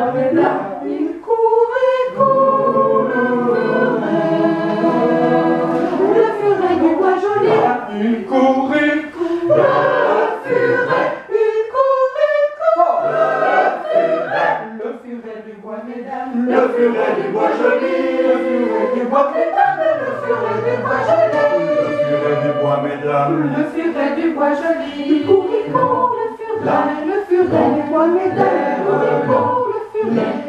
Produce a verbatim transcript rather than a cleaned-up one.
bois, mesdames. Il court et court, le furet. Le furet du bois joli. Il court et court, le furet. Il court et court, le furet. Le furet du bois, mesdames. Le furet du bois joli. Le furet du bois, mesdames. Le furet du bois joli. Le furet du bois, mesdames. Le furet du bois joli. Il court, il court, le furet. Le furet du bois, mesdames. Il court, le furet.